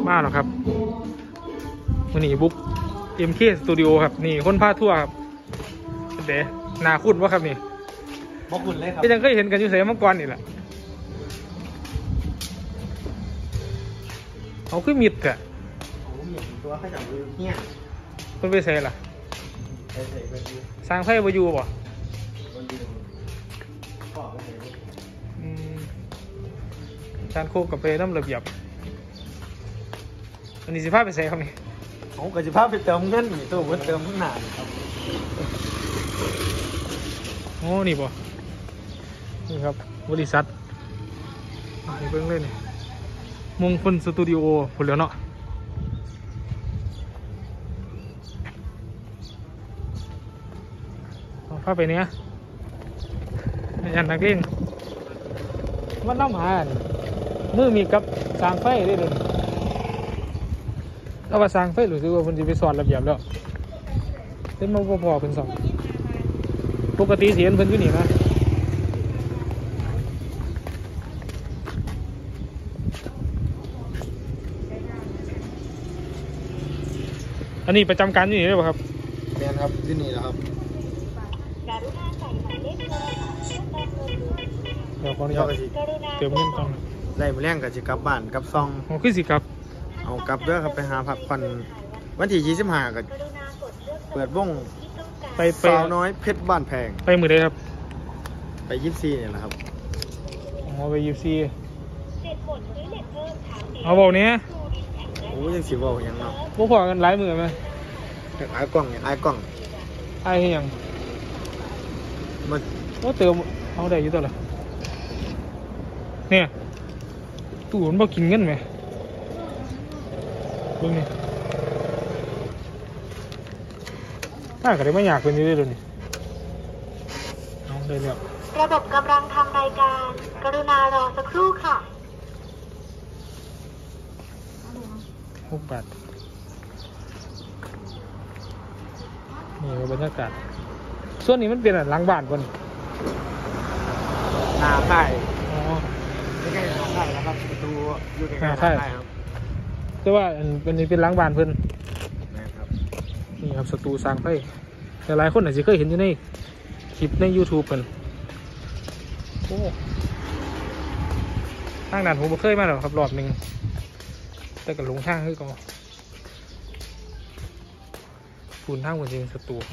มาหรอครับวันนี้บุ๊ก MK Studio ครับนี่คนพาทั่วครับเด๋นาคุ้นวะครับนี่บอกคุณเลยครับก็ยังเคยเห็นกันอยู่เสมังกรนี่แหละเขาคือมิดอะตัวข้าจับมือเนี่ยคนไปเสล่ะสร้างไฟบอยู่ป่ะการโคกกับไปน้ำระเบียบอันนี้สิพาไปใส่ครับนี่ผมก็จะพาไปเติมเงินนี่ตัวเติมข้างหน้าครับโอ้นี่ป่ะนี่ครับบริษัทนี่เพิ่งเล่นมงคลสตูดิโอผลแล้วเนาะพาไปเนี้ยยันนักเล่นมันน้ำหามือมีกับสร้างไฟได้เลยถ้าว่าสร้างไฟหรือว่ามันจะไปสอนระเบียบแล้วเป็นมาพอเป็นสองปกติเสียนเพิ่นอยู่นี่นะอันนี้ประจำการอยู่นี่ได้ป่ะครับแมนครับที่นี่นะครับเดี๋ยวขออนุญาตเติมเงินก่อนได้มาแรงกับจิกลับบ้านกับซองเอาขึ้นสิครับเอากลับเด้อครับไปหาพักผ่อนวันที่25กับเปิดวงไปสาวน้อยเพชรบ้านแพงไปมือได้ครับไป24เนี่ยแหละครับเอาไป24เอาบอกเนี้ยโอ้ยังสิบบอกยังเนาะพวกพอกันหลายมือไหมไอ้กล้องไอ้กล้องไอ้ยังมันว่าเติมเอาได้อยู่ตัวละเนี่ยตู้มันบ่กินเงินไหมเบิ่งนี่น่าก็ได้ไม่อยากเป็นอยู่ด้วยนี่เอาได้แล้วระบบกำลังทำรายการกรุณารอสักครู่ค่ะ 6 บาทนี่บรรยากาศส่วนนี้มันเป็นหลังบ้านก่อนหน้าค่ายอ๋อไม่ใช่หน้าค่ายนะครับประตูอยู่ใกล้ๆค่ายครับแต่ว่าอันนี้เป็นหลังบ้านเพิ่นครับนี่ครับสตูสร้างไฟแต่หลายคนอาจจะเคยเห็นอยู่ในคลิปใน YouTube เพิ่นโอ้ทางนั้นผมเคยมาแล้วครับรอบหนึ่งแต่ก็หลงทางคือก็ปูนทางบนจริงสตู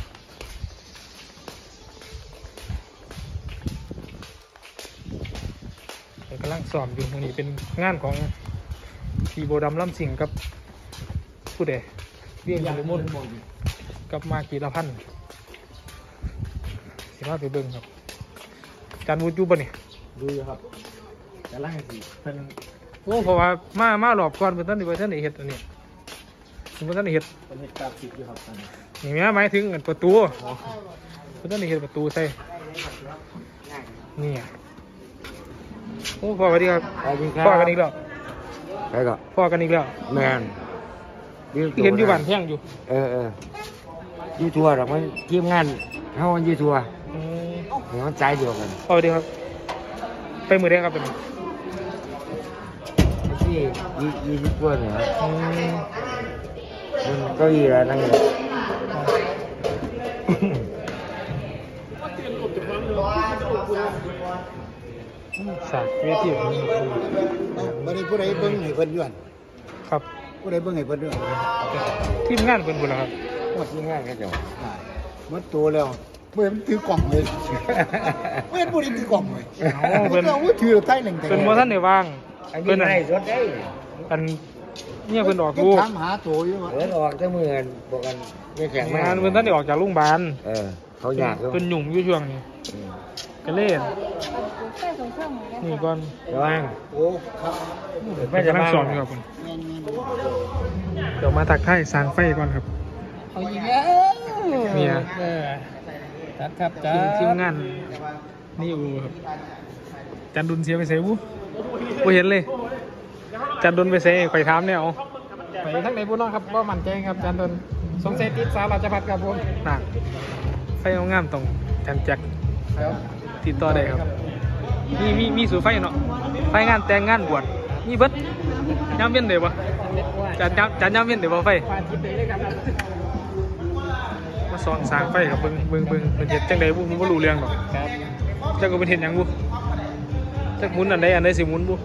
กำลังสอบอยู่ตรงนี้เป็นงานของทีโบดำล่ำสิงกับผู้ใดเวียงยุมุนกับมากีละพันสิมาไปเบิ่งครับจานวูดยูบ่เนี่ยดูอยู่ครับแต่ล่างสิเป็นโอ้เพราะว่ามาหลอบก่อนเป็นต้นในเห็ดอันนี้เป็นต้นในเห็ดเป็นเห็ดกราบสิบอยู่ครับอย่างนี้หมายถึงประตูเป็นต้นในเห็ดประตูใส่นี่โอ้พ่อกันดีครับพ่อกันอีกแล้วใช่ก็พ่อกันอีกแล้วแมนเห็นอยู่บ้านแท่งอยู่ยูทัวร์หรอกมันทีมงานเขามันยูทัวร์เนี่ยมันใจเดียวกันพ่อดีครับไปมือได้ครับเป็นที่20 กว่าเนี่ยมันก็อีแล้วนั่งอยู่สากเวทีของนี่บัดนี้ผู้ใดเบิ่งให้เพิ่นย้อนครับผู้ใดเบิ่งให้เพิ่นย้อนทีมงานเพิ่นพุ่นล่ะครับทีมงานเขาเจ้าหมดตัวแล้วเพิ่นถือกล่องเลยเพิ่นบ่ได้ถือกล่องเลยเพิ่นถือใต้หนึ่งเพิ่นบ่ทันได้วางเพิ่นให้รถได้อันเนี่ยเพิ่นออกลูกถามหาตัวอยู่ว่าออกจังมื้อกันบอกกันไม่แข็งมากเพิ่นทันได้ออกจากโรงพยาบาลเขาอยากเพิ่นยุ่งอยู่ช่วงนี้ก็เล่นนี่ก่อนระวังโอ้ครับไม่จะนั่งสอนครับคุณเดี๋ยวมาตักไข่สร้างไฟก่อนครับเอาอีกแล้วเนี่ยครับจ้าทีมงานนี่อูครับจันดุนเสียไปใส่บูเห็นเลยจันดุนไปใส่ไข่ท้ามเนี่ยเอาไปทั้งในบุญน้องครับว่ามันใจครับจันดุนสมเสติสาราชพัฒน์ครับผมหนักไฟเอางามตรงจันแจ็คติดต่อได้ครับมีสูไฟเนาะไฟงานแต่งงานบวชมีเบิดย่ำเวียนเดี๋ยวบ่จานย่ำเวียนเดี๋ยวบ่ไฟมาสอนสร้างไฟกับเบิ่งเป็นเห็ดจังใดบุมันบ่รู้เรื่องหรอกจักก็เป็นเห็ดหยังบุจักหมุนอันใดสิหมุนบุ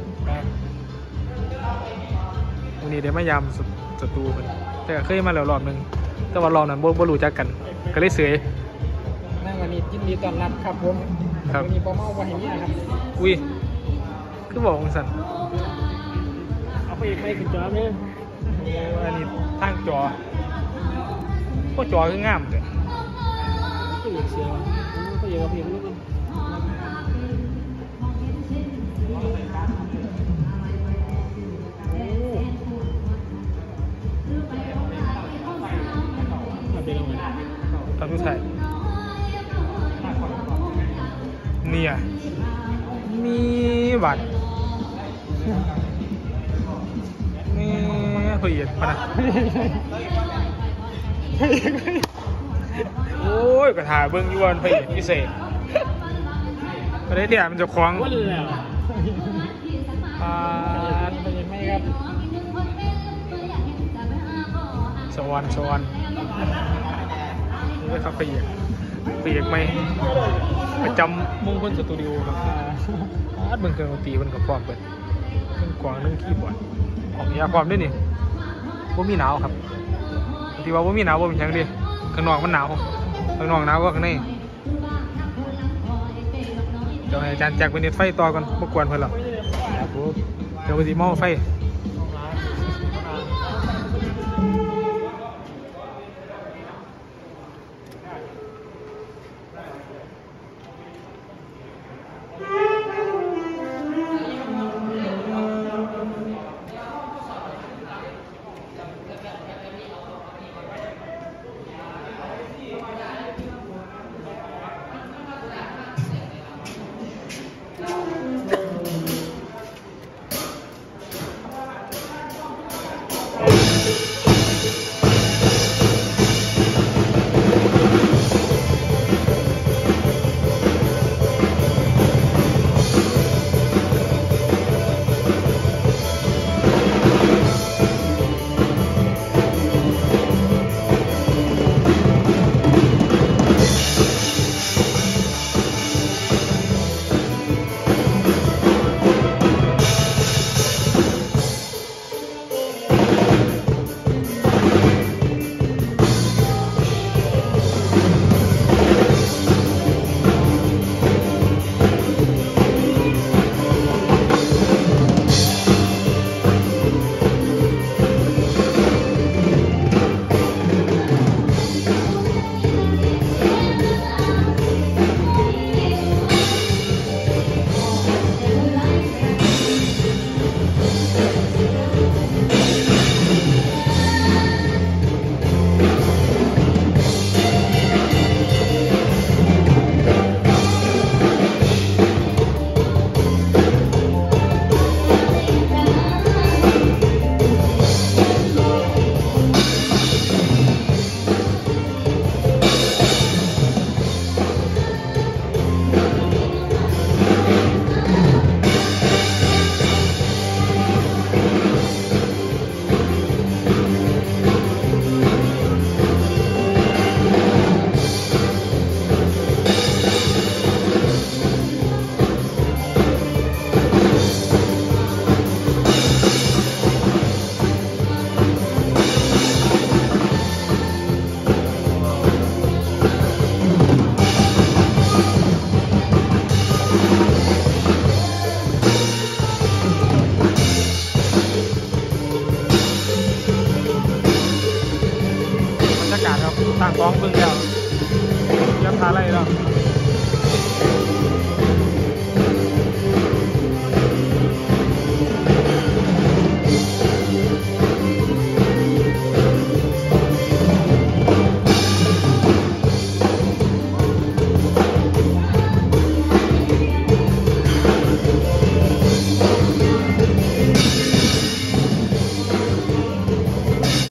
วันนี้ได้มายามศัตรูเพิ่นแต่ก็เคยมาแล้วรอบนึงแต่ว่ารอบนั้นบ่รู้จักกันก็เลยเสยนั่งวันนี้ยินดีต้อนรับครับผมวันนี้ปอเมาวันนี้นะครับอุ้ยคือบอกของสันเอาไปไปขึ้นจอเลยอันนี้ทางจอก็จอคืองามเลยก็อยากเสียก็อยากเอาเพียงลูกตอนทุกท่ายเนี่ยมีบัตรนี่เพียดปะนะโอ้ยกระถาเบิ้งยวนเพียดพิเศษก็ได้เดี๋ยวมันจะคล้องว่าเลยอ่ะเป็นยังไงครับสวรรค์นี่ก็ครับเปียกไหมประจำมงคลสตูดิโอครับเบิ่งเครื่องดนตรีมันกับพร้อมเปิดเครื่องกลองเครื่องคีย์บอร์ดของยาความด้วยนี่ว่ามีหนาวครับที่ว่ามีหนาวว่าเป็นยังดิข้างนอกมันหนาวข้างนอกหนาวก็ข้างในเดี๋ยวให้อาจารย์แจ็คไปเน็ตไฟต่อก่อนรบกวนเพื่อนหรอกเดี๋ยวไปสีหม้อไฟตั้งกล้องเพิ่งแล้วยังทาไรแล้ว